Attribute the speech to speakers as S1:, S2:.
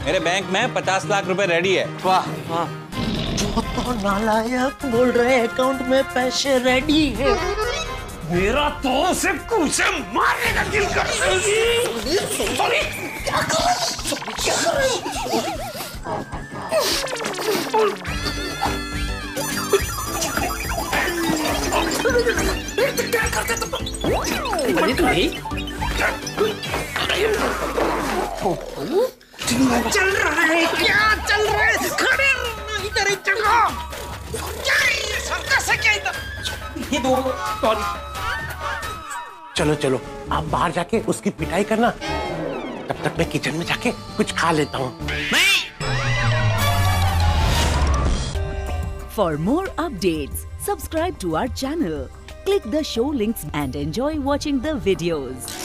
S1: मेरे बैंक में 50 लाख रुपए रेडी है।
S2: वाह वाह।
S3: जो तो नालायक बोल रहे अकाउंट में पैसे रेडी है।
S2: मेरा तो उसे कूसे मारने का दिल कर रहा है।
S3: क्या कर रहे हो?
S2: क्या करते तुम?
S3: नहीं
S2: चल रहा है क्या चल रहा है? खड़े रहना इधर एक जगह। क्या ये सर्कस है क्या इधर?
S3: ये दो सॉरी। चलो चलो आप बाहर जाके उसकी पिटाई करना, तब तक मैं किचन में जाके कुछ खा लेता हूँ।
S4: For more updates, subscribe to our channel, click the show links and enjoy watching the videos.